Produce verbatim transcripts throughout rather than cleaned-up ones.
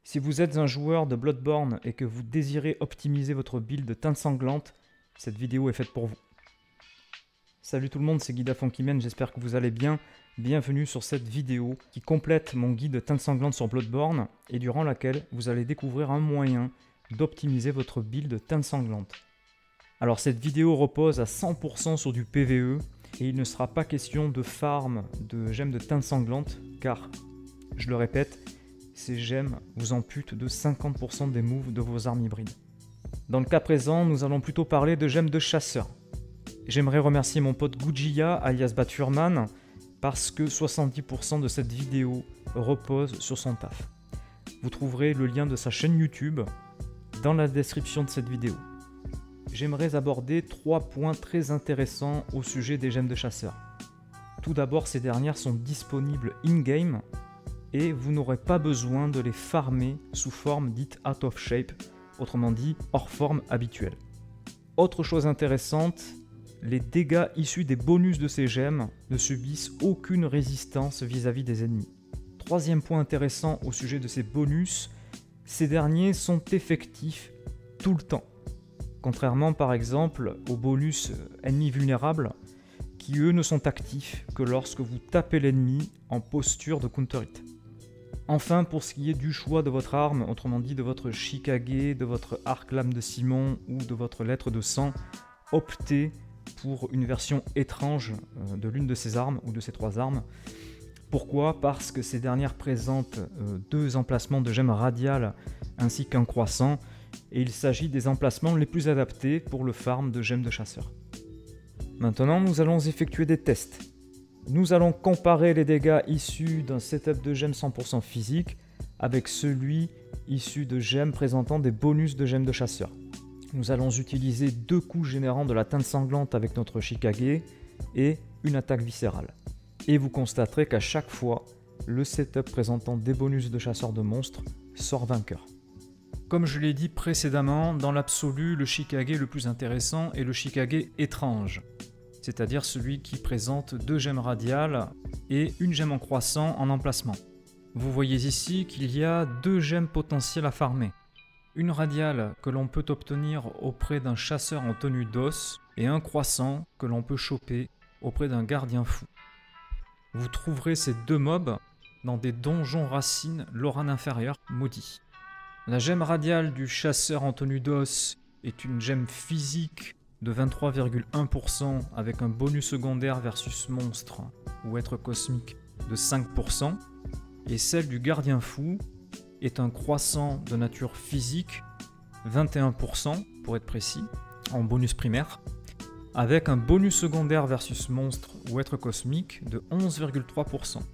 Si vous êtes un joueur de Bloodborne et que vous désirez optimiser votre build teinte sanglante, cette vidéo est faite pour vous. Salut tout le monde, c'est Guida Funkyman, j'espère que vous allez bien. Bienvenue sur cette vidéo qui complète mon guide teinte sanglante sur Bloodborne et durant laquelle vous allez découvrir un moyen d'optimiser votre build teinte sanglante. Alors cette vidéo repose à cent pour cent sur du P V E et il ne sera pas question de farm de gemmes de teinte sanglante car, je le répète, ces gemmes vous amputent de cinquante pour cent des moves de vos armes hybrides. Dans le cas présent, nous allons plutôt parler de gemmes de chasseur. J'aimerais remercier mon pote Gujia alias Batfurman parce que soixante-dix pour cent de cette vidéo repose sur son taf. Vous trouverez le lien de sa chaîne YouTube dans la description de cette vidéo. J'aimerais aborder trois points très intéressants au sujet des gemmes de chasseur. Tout d'abord, ces dernières sont disponibles in-game et vous n'aurez pas besoin de les farmer sous forme dite out of shape, autrement dit hors forme habituelle. Autre chose intéressante, les dégâts issus des bonus de ces gemmes ne subissent aucune résistance vis-à-vis des ennemis. Troisième point intéressant au sujet de ces bonus, ces derniers sont effectifs tout le temps. Contrairement par exemple aux bonus ennemis vulnérables qui eux ne sont actifs que lorsque vous tapez l'ennemi en posture de counter hit. Enfin, pour ce qui est du choix de votre arme, autrement dit de votre Shikage, de votre arc lame de Simon ou de votre lettre de sang, optez pour une version étrange de l'une de ces armes ou de ces trois armes. Pourquoi ? Parce que ces dernières présentent deux emplacements de gemmes radiales ainsi qu'un croissant, et il s'agit des emplacements les plus adaptés pour le farm de gemmes de chasseur. Maintenant, nous allons effectuer des tests. Nous allons comparer les dégâts issus d'un setup de gemmes cent pour cent physique avec celui issu de gemmes présentant des bonus de gemmes de chasseur. Nous allons utiliser deux coups générant de la teinte sanglante avec notre Shikage et une attaque viscérale. Et vous constaterez qu'à chaque fois, le setup présentant des bonus de chasseur de monstres sort vainqueur. Comme je l'ai dit précédemment, dans l'absolu, le Shikage le plus intéressant est le Shikage étrange, c'est-à-dire celui qui présente deux gemmes radiales et une gemme en croissant en emplacement. Vous voyez ici qu'il y a deux gemmes potentielles à farmer. Une radiale que l'on peut obtenir auprès d'un chasseur en tenue d'os et un croissant que l'on peut choper auprès d'un gardien fou. Vous trouverez ces deux mobs dans des donjons racines Loran inférieur maudits. La gemme radiale du chasseur en tenue d'os est une gemme physique de vingt-trois virgule un pour cent avec un bonus secondaire versus monstre ou être cosmique de cinq pour cent, et celle du gardien fou est un croissant de nature physique, vingt et un pour cent pour être précis, en bonus primaire, avec un bonus secondaire versus monstre ou être cosmique de onze virgule trois pour cent.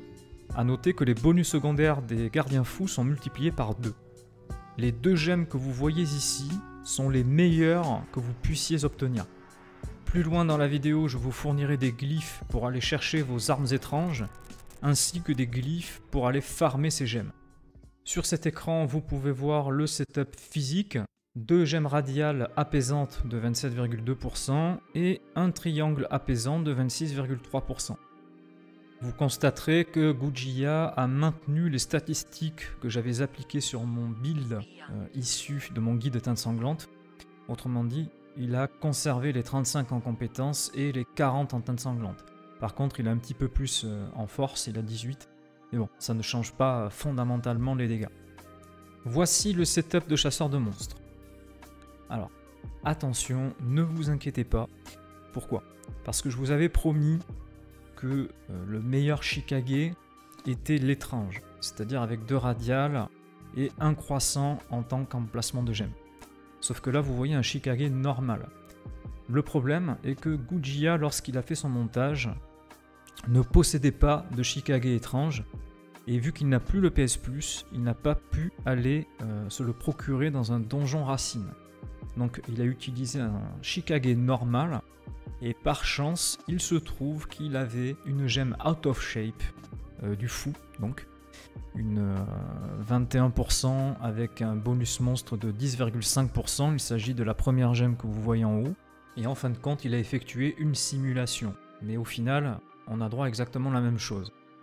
A noter que les bonus secondaires des gardiens fous sont multipliés par deux. Les deux gemmes que vous voyez ici sont les meilleures que vous puissiez obtenir. Plus loin dans la vidéo, je vous fournirai des glyphes pour aller chercher vos armes étranges, ainsi que des glyphes pour aller farmer ces gemmes. Sur cet écran, vous pouvez voir le setup physique, deux gemmes radiales apaisantes de vingt-sept virgule deux pour cent et un triangle apaisant de vingt-six virgule trois pour cent. Vous constaterez que Gujia a maintenu les statistiques que j'avais appliquées sur mon build euh, issu de mon guide teinte sanglante. Autrement dit, il a conservé les trente-cinq en compétences et les quarante en teinte sanglante. Par contre, il a un petit peu plus euh, en force, il a dix-huit. Mais bon, ça ne change pas fondamentalement les dégâts. Voici le setup de chasseur de monstres. Alors, attention, ne vous inquiétez pas. Pourquoi ? Parce que je vous avais promis que euh, le meilleur Shikage était l'étrange, c'est-à-dire avec deux radiales et un croissant en tant qu'emplacement de gemme. Sauf que là, vous voyez un Shikage normal. Le problème est que Gujia, lorsqu'il a fait son montage, ne possédait pas de Shikage étrange, et vu qu'il n'a plus le P S plus, il n'a pas pu aller euh, se le procurer dans un donjon racine. Donc il a utilisé un Shikage normal, et par chance, il se trouve qu'il avait une gemme out of shape, euh, du fou donc, une euh, vingt et un pour cent avec un bonus monstre de dix virgule cinq pour cent, il s'agit de la première gemme que vous voyez en haut, et en fin de compte, il a effectué une simulation, mais au final, on a droit à exactement la même chose.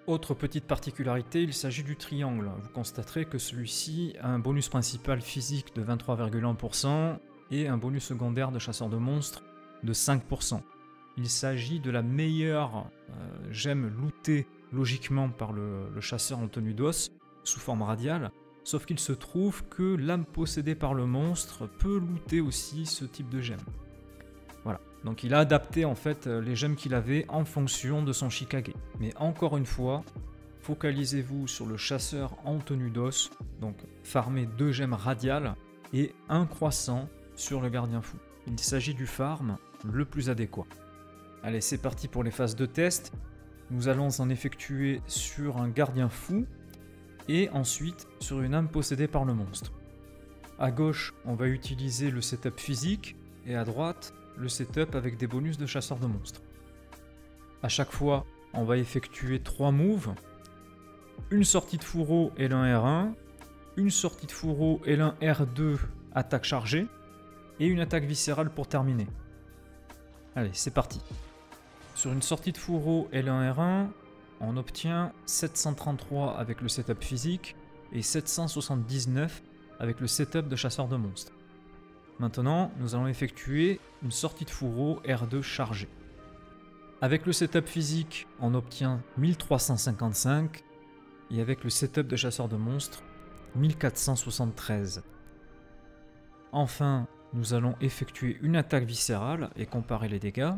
Autre petite particularité, il s'agit du triangle. Vous constaterez que celui-ci a un bonus principal physique de vingt-trois virgule un pour cent et un bonus secondaire de chasseur de monstres de cinq pour cent. Il s'agit de la meilleure euh, gemme lootée logiquement par le, le chasseur en tenue d'os sous forme radiale, sauf qu'il se trouve que l'âme possédée par le monstre peut looter aussi ce type de gemme. Voilà, donc il a adapté en fait les gemmes qu'il avait en fonction de son Shikage. Mais encore une fois, focalisez-vous sur le chasseur en tenue d'os, donc farmez deux gemmes radiales et un croissant sur le gardien fou. Il s'agit du farm le plus adéquat. Allez, c'est parti pour les phases de test. Nous allons en effectuer sur un gardien fou et ensuite sur une âme possédée par le monstre. À gauche, on va utiliser le setup physique et à droite, le setup avec des bonus de chasseur de monstres. À chaque fois, on va effectuer trois moves, une sortie de fourreau L un R un, une sortie de fourreau L un R deux attaque chargée et une attaque viscérale pour terminer. Allez, c'est parti. Sur une sortie de fourreau L un R un, on obtient sept cent trente-trois avec le setup physique et sept cent soixante-dix-neuf avec le setup de chasseur de monstres. Maintenant, nous allons effectuer une sortie de fourreau R deux chargée. Avec le setup physique, on obtient mille trois cent cinquante-cinq et avec le setup de chasseur de monstres, mille quatre cent soixante-treize. Enfin, nous allons effectuer une attaque viscérale et comparer les dégâts.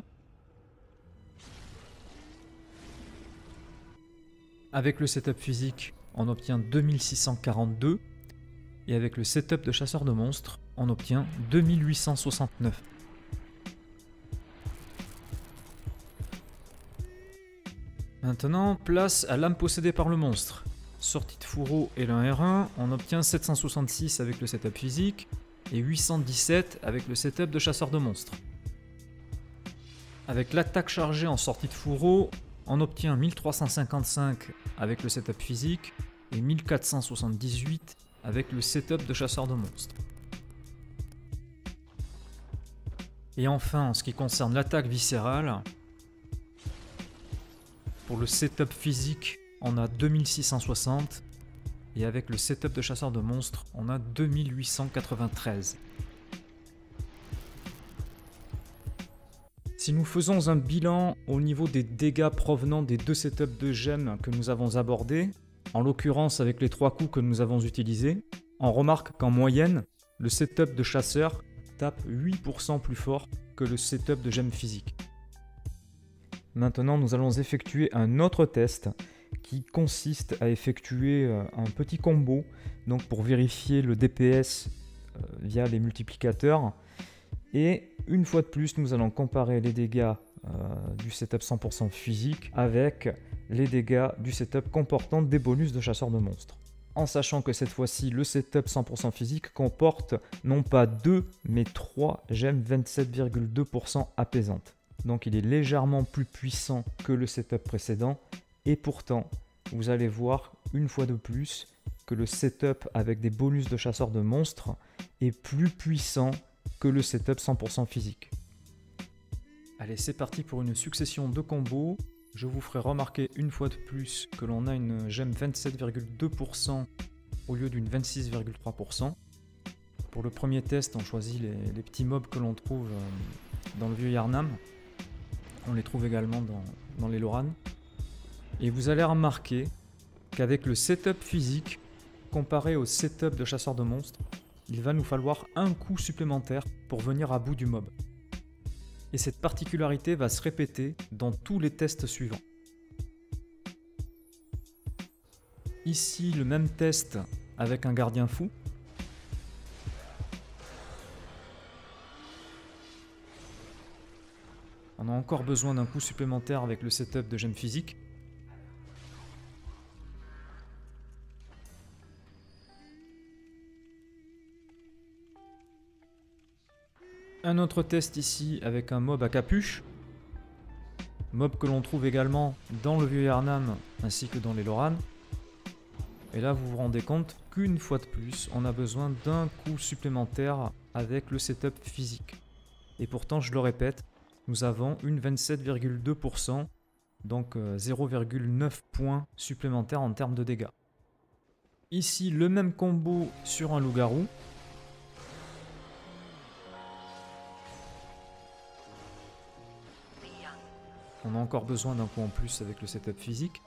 Avec le setup physique, on obtient deux mille six cent quarante-deux et avec le setup de chasseur de monstres, on obtient deux mille huit cent soixante-neuf. Maintenant, place à l'âme possédée par le monstre. Sortie de fourreau L un R un, on obtient sept cent soixante-six avec le setup physique et huit cent dix-sept avec le setup de chasseur de monstres. Avec l'attaque chargée en sortie de fourreau, on obtient mille trois cent cinquante-cinq avec le setup physique et mille quatre cent soixante-dix-huit avec le setup de chasseur de monstres. Et enfin, en ce qui concerne l'attaque viscérale, pour le setup physique, on a deux mille six cent soixante et avec le setup de chasseur de monstres, on a deux mille huit cent quatre-vingt-treize. Si nous faisons un bilan au niveau des dégâts provenant des deux setups de gemmes que nous avons abordés, en l'occurrence avec les trois coups que nous avons utilisés, on remarque qu'en moyenne, le setup de chasseur tape huit pour cent plus fort que le setup de gemme physique. Maintenant, nous allons effectuer un autre test qui consiste à effectuer un petit combo donc pour vérifier le D P S via les multiplicateurs. Et une fois de plus, nous allons comparer les dégâts euh, du setup cent pour cent physique avec les dégâts du setup comportant des bonus de chasseur de monstres. En sachant que cette fois-ci, le setup cent pour cent physique comporte non pas deux, mais trois gemmes vingt-sept virgule deux pour cent apaisantes. Donc il est légèrement plus puissant que le setup précédent. Et pourtant, vous allez voir une fois de plus que le setup avec des bonus de chasseur de monstres est plus puissant que le setup cent pour cent physique. Allez, c'est parti pour une succession de combos. Je vous ferai remarquer une fois de plus que l'on a une gemme vingt-sept virgule deux pour cent au lieu d'une vingt-six virgule trois pour cent. Pour le premier test, on choisit les, les petits mobs que l'on trouve dans le vieux Yharnam. On les trouve également dans, dans les Loran. Et vous allez remarquer qu'avec le setup physique, comparé au setup de chasseur de monstres, il va nous falloir un coup supplémentaire pour venir à bout du mob. Et cette particularité va se répéter dans tous les tests suivants. Ici, le même test avec un gardien fou. On a encore besoin d'un coup supplémentaire avec le setup de gemme physique. Un autre test ici avec un mob à capuche. Mob que l'on trouve également dans le vieux Yharnam ainsi que dans les Loran. Et là vous vous rendez compte qu'une fois de plus on a besoin d'un coup supplémentaire avec le setup physique. Et pourtant je le répète, nous avons une vingt-sept virgule deux pour cent donc euh, zéro virgule neuf points supplémentaires en termes de dégâts. Ici, le même combo sur un loup-garou. On a encore besoin d'un coup en plus avec le setup physique.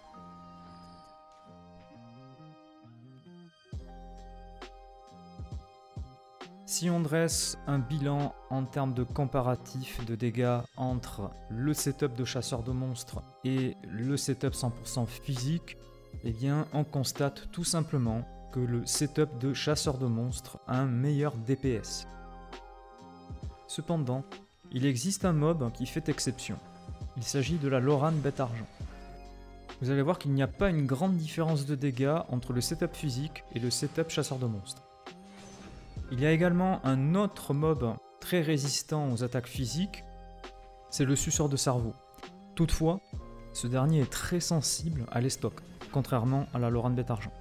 Si on dresse un bilan en termes de comparatif de dégâts entre le setup de chasseur de monstres et le setup cent pour cent physique, eh bien on constate tout simplement que le setup de chasseur de monstres a un meilleur D P S. Cependant, il existe un mob qui fait exception. Il s'agit de la Lorane Bête Argent. Vous allez voir qu'il n'y a pas une grande différence de dégâts entre le setup physique et le setup chasseur de monstres. Il y a également un autre mob très résistant aux attaques physiques, c'est le suceur de cerveau. Toutefois, ce dernier est très sensible à l'estoc, contrairement à la Lorane Bête Argent.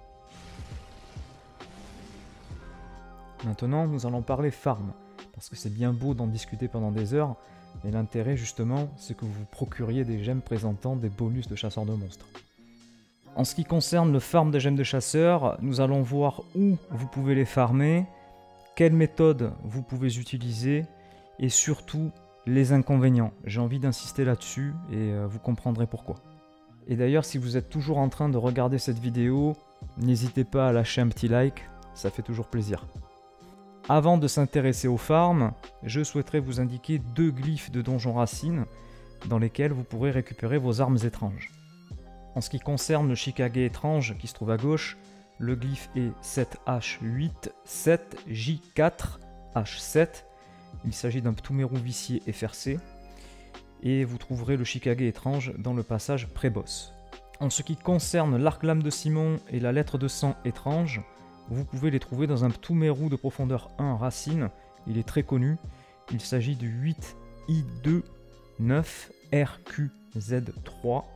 Maintenant, nous allons parler farm, parce que c'est bien beau d'en discuter pendant des heures, mais l'intérêt justement, c'est que vous vous procuriez des gemmes présentant des bonus de chasseur de monstres. En ce qui concerne le farm des gemmes de chasseur, nous allons voir où vous pouvez les farmer, quelles méthodes vous pouvez utiliser, et surtout les inconvénients. J'ai envie d'insister là-dessus et vous comprendrez pourquoi. Et d'ailleurs, si vous êtes toujours en train de regarder cette vidéo, n'hésitez pas à lâcher un petit like, ça fait toujours plaisir. Avant de s'intéresser aux farms, je souhaiterais vous indiquer deux glyphes de Donjon Racine dans lesquels vous pourrez récupérer vos armes étranges. En ce qui concerne le Shikage étrange qui se trouve à gauche, le glyphe est sept H huit sept J quatre H sept. Il s'agit d'un Ptoumerou vicié F R C. Et vous trouverez le Shikage étrange dans le passage pré-boss. En ce qui concerne l'arc-lame de Simon et la lettre de sang étrange, vous pouvez les trouver dans un Ptoumerou de profondeur un Racine. Il est très connu. Il s'agit du huit I deux neuf R Q Z trois.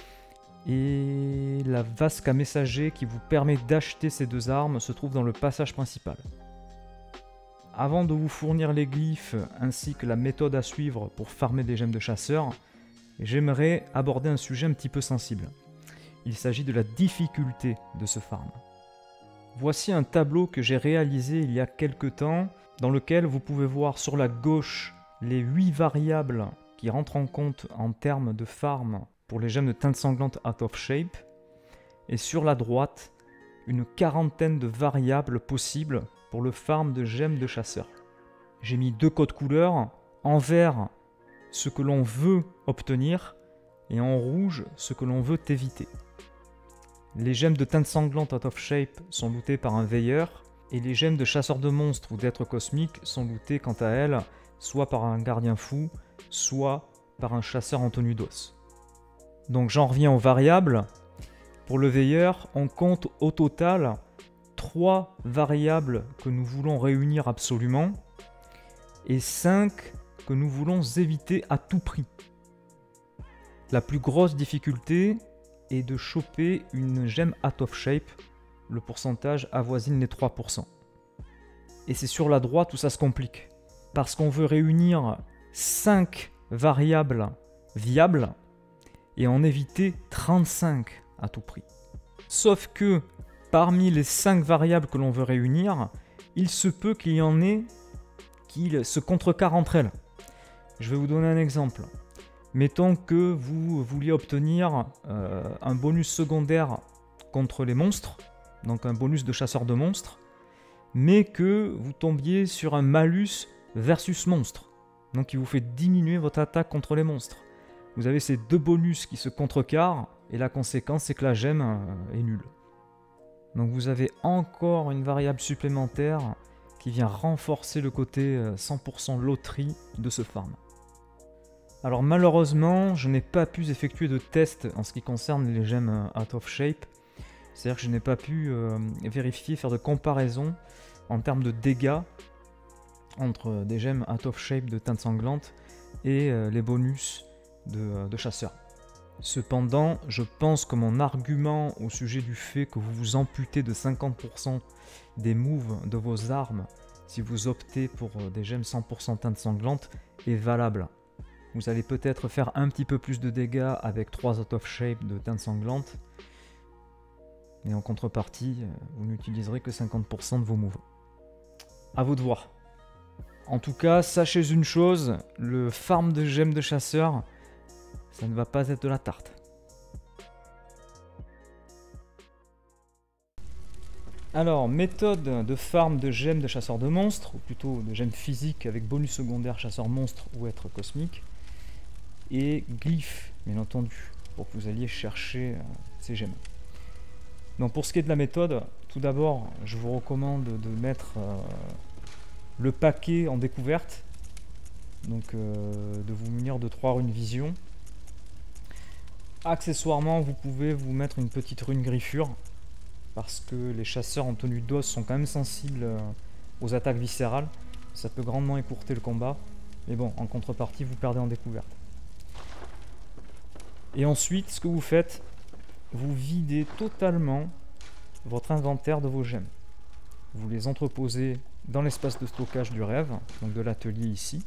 Et la Vasque à messager qui vous permet d'acheter ces deux armes se trouve dans le passage principal. Avant de vous fournir les glyphes ainsi que la méthode à suivre pour farmer des gemmes de chasseur, j'aimerais aborder un sujet un petit peu sensible. Il s'agit de la difficulté de ce farm. Voici un tableau que j'ai réalisé il y a quelques temps, dans lequel vous pouvez voir sur la gauche les huit variables qui rentrent en compte en termes de farm pour les gemmes de teinte sanglante out of shape, et sur la droite, une quarantaine de variables possibles pour le farm de gemmes de chasseur. J'ai mis deux codes couleurs, en vert ce que l'on veut obtenir, et en rouge ce que l'on veut éviter. Les gemmes de teinte sanglante out of shape sont lootées par un veilleur, et les gemmes de chasseur de monstres ou d'êtres cosmiques sont lootées quant à elles, soit par un gardien fou, soit par un chasseur en tenue d'os. Donc j'en reviens aux variables. Pour le veilleur, on compte au total trois variables que nous voulons réunir absolument, et cinq que nous voulons éviter à tout prix. La plus grosse difficulté est de choper une gemme out of shape, le pourcentage avoisine les trois pour cent. Et c'est sur la droite où ça se complique, parce qu'on veut réunir cinq variables viables et en éviter trente-cinq à tout prix. Sauf que parmi les cinq variables que l'on veut réunir, il se peut qu'il y en ait qui se contrecarrent entre elles. Je vais vous donner un exemple. Mettons que vous vouliez obtenir euh, un bonus secondaire contre les monstres, donc un bonus de chasseur de monstres, mais que vous tombiez sur un malus versus monstre, donc qui vous fait diminuer votre attaque contre les monstres. Vous avez ces deux bonus qui se contrecarrent, et la conséquence c'est que la gemme euh, est nulle. Donc vous avez encore une variable supplémentaire qui vient renforcer le côté cent pour cent loterie de ce farm. Alors malheureusement, je n'ai pas pu effectuer de test en ce qui concerne les gemmes out of shape. C'est-à-dire que je n'ai pas pu euh, vérifier, faire de comparaison en termes de dégâts entre des gemmes out of shape de teinte sanglante et euh, les bonus de, de chasseur. Cependant, je pense que mon argument au sujet du fait que vous vous amputez de cinquante pour cent des moves de vos armes si vous optez pour des gemmes cent pour cent teinte sanglante est valable. Vous allez peut-être faire un petit peu plus de dégâts avec trois out of shape de teinte sanglante. Mais en contrepartie, vous n'utiliserez que cinquante pour cent de vos moves. À vous de voir. En tout cas, sachez une chose, le farm de gemmes de chasseur, ça ne va pas être de la tarte. Alors, méthode de farm de gemmes de chasseur de monstres, ou plutôt de gemmes physiques avec bonus secondaire chasseur monstre ou être cosmique. Et glyphes, bien entendu, pour que vous alliez chercher euh, ces gemmes. Donc pour ce qui est de la méthode, tout d'abord, je vous recommande de mettre euh, le paquet en découverte. Donc euh, de vous munir de trois runes vision. Accessoirement, vous pouvez vous mettre une petite rune griffure, parce que les chasseurs en tenue d'os sont quand même sensibles euh, aux attaques viscérales. Ça peut grandement écourter le combat, mais bon, en contrepartie, vous perdez en découverte. Et ensuite, ce que vous faites, vous videz totalement votre inventaire de vos gemmes. Vous les entreposez dans l'espace de stockage du rêve, donc de l'atelier ici.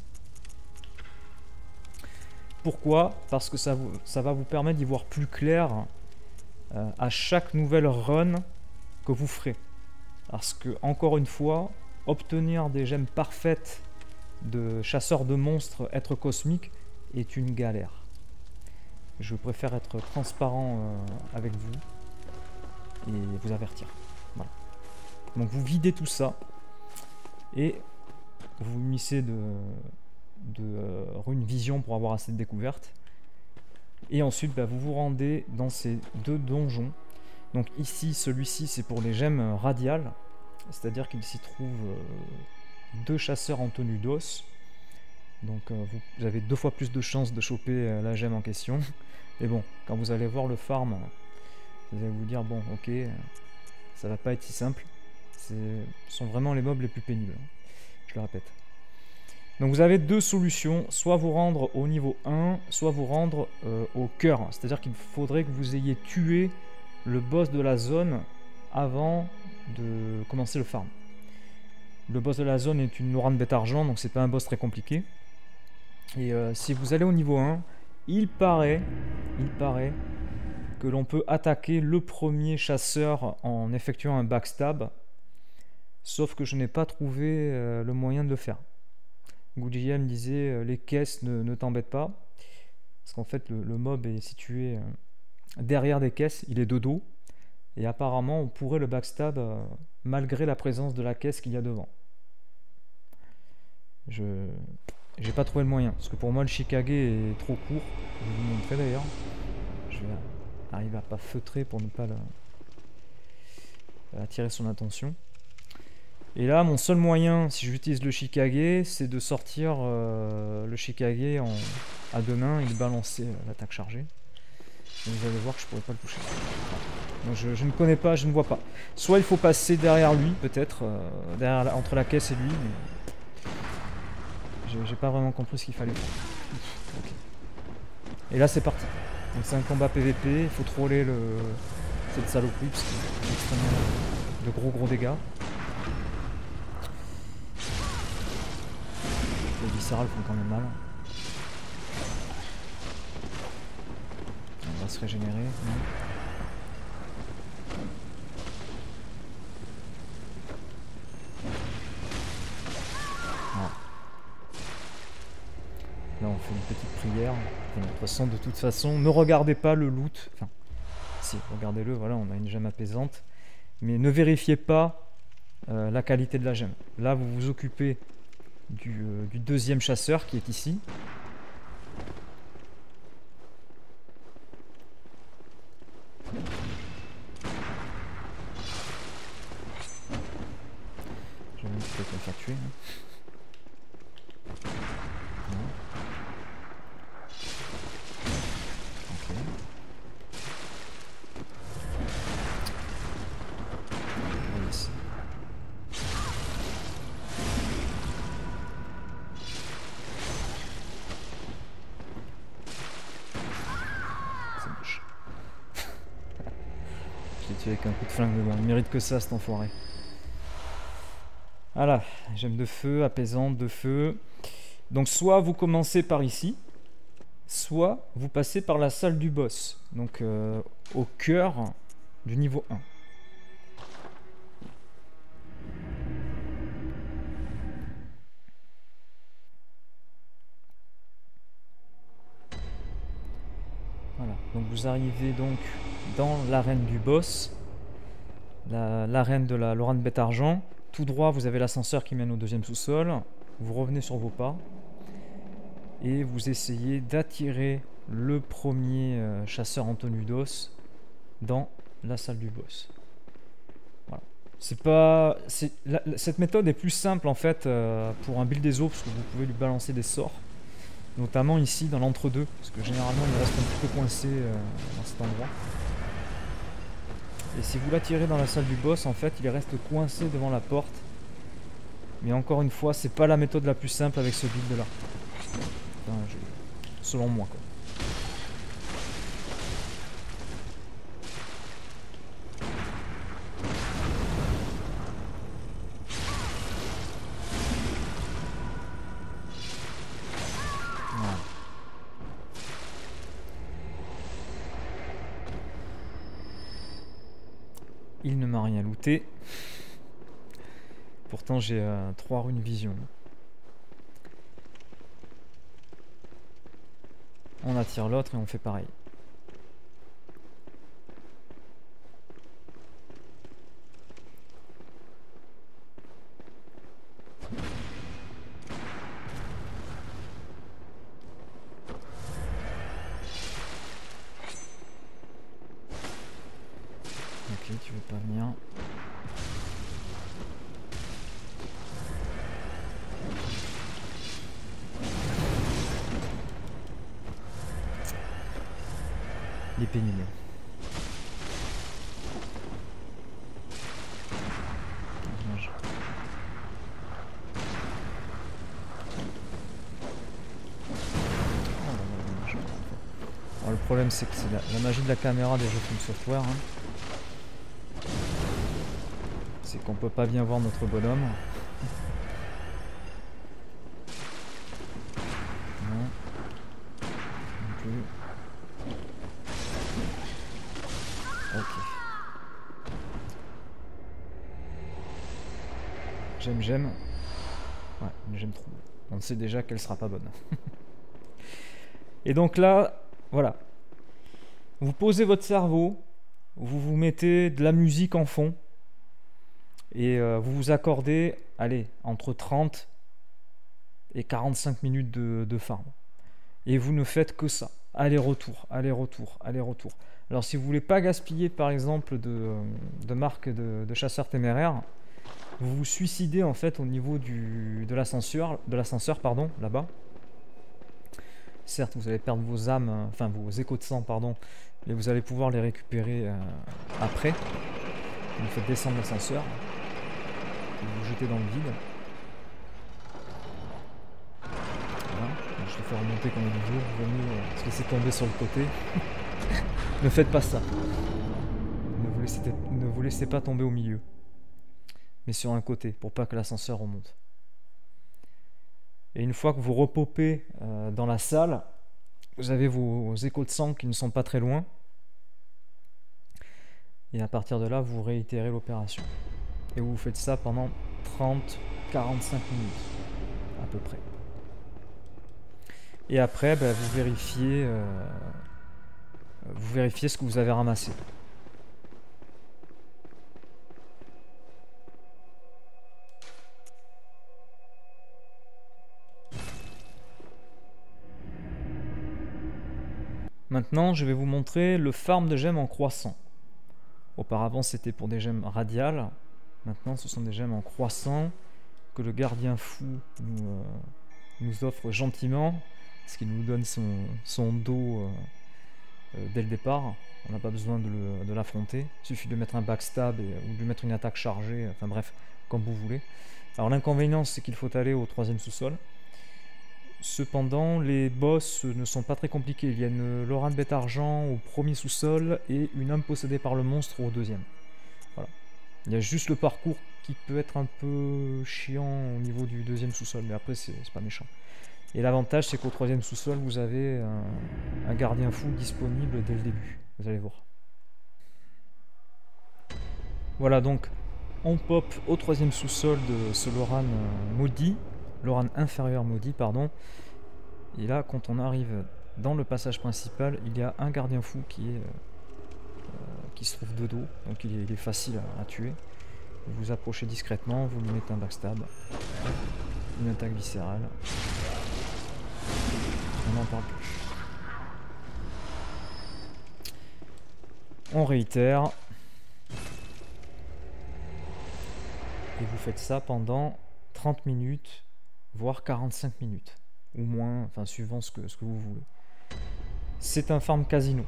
Pourquoi? Parce que ça, vous, ça va vous permettre d'y voir plus clair euh, à chaque nouvelle run que vous ferez. Parce que, encore une fois, obtenir des gemmes parfaites de chasseurs de monstres, être cosmique, est une galère. Je préfère être transparent euh, avec vous et vous avertir. Voilà. Donc vous videz tout ça et vous munissez de, de euh, runes vision pour avoir assez de découvertes. Et ensuite bah, vous vous rendez dans ces deux donjons. Donc ici, celui-ci c'est pour les gemmes radiales, c'est-à-dire qu'il s'y trouve euh, deux chasseurs en tenue d'os. Donc euh, vous, vous avez deux fois plus de chances de choper euh, la gemme en question. Mais bon, quand vous allez voir le farm, vous allez vous dire, bon, ok, ça va pas être si simple. Ce sont vraiment les mobs les plus pénibles, je le répète. Donc vous avez deux solutions, soit vous rendre au niveau un, soit vous rendre euh, au cœur. C'est-à-dire qu'il faudrait que vous ayez tué le boss de la zone avant de commencer le farm. Le boss de la zone est une Noran bête argent, donc c'est pas un boss très compliqué. Et euh, si vous allez au niveau un, il paraît, il paraît que l'on peut attaquer le premier chasseur en effectuant un backstab, sauf que je n'ai pas trouvé euh, le moyen de le faire. Gujia me disait euh, les caisses ne, ne t'embêtent pas, parce qu'en fait le, le mob est situé euh, derrière des caisses, il est de dos, et apparemment on pourrait le backstab euh, malgré la présence de la caisse qu'il y a devant. Je j'ai pas trouvé le moyen, parce que pour moi le Shikage est trop court. Je vais vous montrer d'ailleurs. Je vais arriver à pas feutrer pour ne pas le... attirer son attention. Et là, mon seul moyen, si j'utilise le Shikage, c'est de sortir euh, le Shikage en... à deux mains et de balancer euh, l'attaque chargée. Et vous allez voir que je pourrais pas le toucher. Donc je, je ne connais pas, je ne vois pas. Soit il faut passer derrière lui, peut-être, euh, derrière la... entre la caisse et lui, mais... J'ai pas vraiment compris ce qu'il fallait faire. Okay. Et là c'est parti. Donc c'est un combat P V P, il faut troller le... cette saloperie parce qu'il y a extrêmement de gros gros dégâts. Les viscérales font quand même mal. On va se régénérer. Là on fait une petite prière. Et de toute façon, de toute façon, ne regardez pas le loot. Enfin, si, regardez-le, voilà, on a une gemme apaisante. Mais ne vérifiez pas euh, la qualité de la gemme. Là, vous vous occupez du, euh, du deuxième chasseur qui est ici. Je vais peut-être me faire tuer. Hein. Avec un coup de flingue, mais bon, il mérite que ça cet enfoiré. Voilà, gemme de feu, apaisante de feu. Donc soit vous commencez par ici, soit vous passez par la salle du boss, donc euh, au cœur du niveau un. Voilà, donc vous arrivez donc dans l'arène du boss, l'arène de la Lorane Bête Argent. Tout droit, vous avez l'ascenseur qui mène au deuxième sous-sol. Vous revenez sur vos pas et vous essayez d'attirer le premier euh, chasseur Antonidos dans la salle du boss. Voilà. C'est pas, c'est, la, cette méthode est plus simple en fait euh, pour un build des eaux parce que vous pouvez lui balancer des sorts, notamment ici dans l'entre-deux, parce que généralement il reste un petit peu coincé euh, dans cet endroit. Et si vous l'attirez dans la salle du boss, en fait, il reste coincé devant la porte. Mais encore une fois, c'est pas la méthode la plus simple avec ce build là. Enfin, je... selon moi quoi. Voilà. Il ne m'a rien looté. Pourtant j'ai euh, trois runes vision. On attire l'autre et on fait pareil. Ok, tu veux pas venir. Il est pénible. Dommage. Oh là là, dommage. Alors, le problème c'est que c'est la, la magie de la caméra des jeux From Software. Hein. C'est qu'on peut pas bien voir notre bonhomme. Non. Non plus. Ok. J'aime, j'aime. Ouais, mais j'aime trop. On sait déjà qu'elle sera pas bonne. Et donc là, voilà. Vous posez votre cerveau, vous vous mettez de la musique en fond, et euh, vous vous accordez, allez, entre trente et quarante-cinq minutes de, de farm. Et vous ne faites que ça. Aller-retour, aller-retour, aller-retour. Alors si vous voulez pas gaspiller par exemple de, de marques de, de chasseurs téméraires, vous vous suicidez en fait au niveau du, de l'ascenseur, de l'ascenseur pardon, là-bas. Certes, vous allez perdre vos âmes, enfin vos échos de sang, pardon, mais vous allez pouvoir les récupérer euh, après. Vous faites descendre l'ascenseur, vous vous jetez dans le vide. Voilà. Je te fais remonter comme il veut, vaut mieux euh, se laisser tomber sur le côté. Ne faites pas ça. Ne vous, laissez, ne vous laissez pas tomber au milieu, mais sur un côté, pour pas que l'ascenseur remonte. Et une fois que vous repopez euh, dans la salle, vous avez vos, vos échos de sang qui ne sont pas très loin. Et à partir de là, vous réitérez l'opération. Et vous faites ça pendant trente à quarante-cinq minutes, à peu près. Et après, bah, vous vérifiez, euh, vous vérifiez ce que vous avez ramassé. Maintenant, je vais vous montrer le farm de gemmes en croissant. Auparavant, c'était pour des gemmes radiales. Maintenant, ce sont des gemmes en croissant que le gardien fou nous, euh, nous offre gentiment, parce qu'il nous donne son, son dos euh, euh, dès le départ. On n'a pas besoin de l'affronter. Il suffit de mettre un backstab et, ou de lui mettre une attaque chargée. Enfin bref, comme vous voulez. Alors l'inconvénient, c'est qu'il faut aller au troisième sous-sol. Cependant, les boss ne sont pas très compliqués. Il y a une Lorane Bête Argent au premier sous-sol et une âme possédée par le monstre au deuxième. Voilà. Il y a juste le parcours qui peut être un peu chiant au niveau du deuxième sous-sol, mais après c'est pas méchant. Et l'avantage, c'est qu'au troisième sous-sol, vous avez un, un gardien fou disponible dès le début. Vous allez voir. Voilà, donc on pop au troisième sous-sol de ce Loran maudit, Loran inférieur maudit, pardon. Et là, quand on arrive dans le passage principal, il y a un gardien fou qui est euh, qui se trouve de dos, donc il est, il est facile à, à tuer. Vous vous approchez discrètement, vous lui mettez un backstab, une attaque viscérale. On n'en parle plus. On réitère. Et vous faites ça pendant trente minutes, voire quarante-cinq minutes. Ou moins, enfin suivant ce que, ce que vous voulez. C'est un farm casino.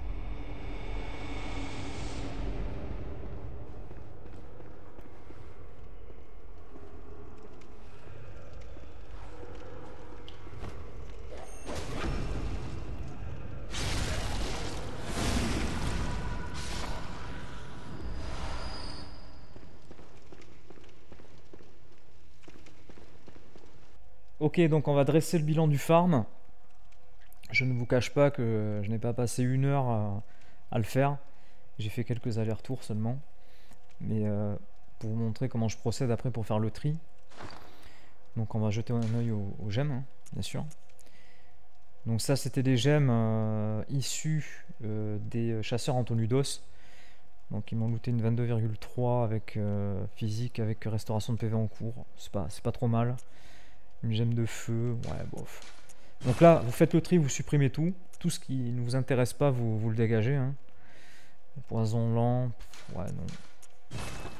Ok, donc on va dresser le bilan du farm. Je ne vous cache pas que je n'ai pas passé une heure à, à le faire. J'ai fait quelques allers-retours seulement. Mais euh, pour vous montrer comment je procède après pour faire le tri. Donc on va jeter un œil aux, aux gemmes, hein, bien sûr. Donc ça, c'était des gemmes euh, issues euh, des chasseurs Antonidos. Donc ils m'ont looté une vingt-deux virgule trois avec euh, physique, avec restauration de P V en cours. C'est pas, c'est pas trop mal. Une gemme de feu, ouais, bof. Donc là, vous faites le tri, vous supprimez tout. Tout ce qui ne vous intéresse pas, vous, vous le dégagez. Hein. Poison lent, ouais, non.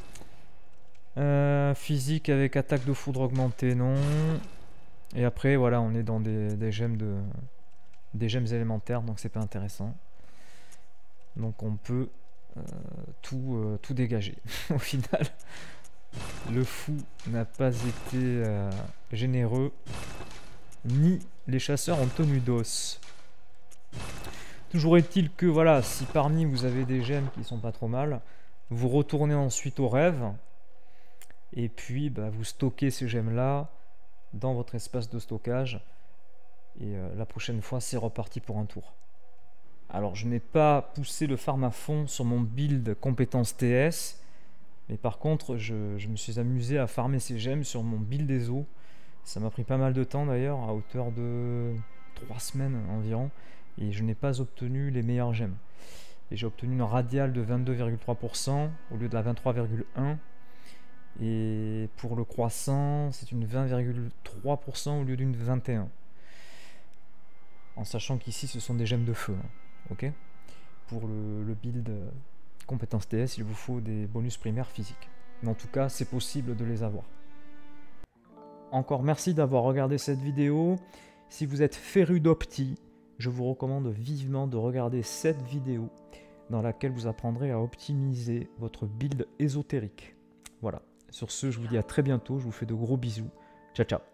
Euh, physique avec attaque de foudre augmentée, non. Et après, voilà, on est dans des, des gemmes de, des gemmes élémentaires, donc c'est pas intéressant. Donc on peut euh, tout, euh, tout dégager. Au final, le fou n'a pas été euh, généreux, ni les chasseurs en tenue d'os. Toujours est-il que voilà, si parmi vous avez des gemmes qui sont pas trop mal, vous retournez ensuite au rêve, et puis bah, vous stockez ces gemmes là dans votre espace de stockage, et euh, la prochaine fois c'est reparti pour un tour. Alors je n'ai pas poussé le farm à fond sur mon build compétence T S, mais par contre je, je me suis amusé à farmer ces gemmes sur mon build des eaux. Ça m'a pris pas mal de temps d'ailleurs, à hauteur de trois semaines environ, et je n'ai pas obtenu les meilleures gemmes. Et j'ai obtenu une radiale de vingt-deux virgule trois pour cent au lieu de la vingt-trois virgule un pour cent. Et pour le croissant, c'est une vingt virgule trois pour cent au lieu d'une vingt et un pour cent. En sachant qu'ici, ce sont des gemmes de feu. Hein. Ok ? Pour le, le build euh, compétence T S, il vous faut des bonus primaires physiques. Mais en tout cas, c'est possible de les avoir. Encore merci d'avoir regardé cette vidéo. Si vous êtes féru d'opti, je vous recommande vivement de regarder cette vidéo dans laquelle vous apprendrez à optimiser votre build ésotérique. Voilà. Sur ce, je vous dis à très bientôt. Je vous fais de gros bisous. Ciao, ciao.